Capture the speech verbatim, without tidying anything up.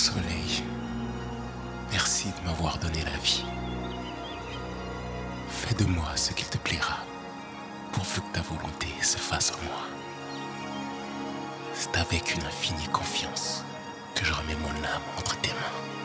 Soleil, merci de m'avoir donné la vie. Fais de moi ce qu'il te plaira, pourvu que ta volonté se fasse en moi. C'est avec une infinie confiance que je remets mon âme entre tes mains.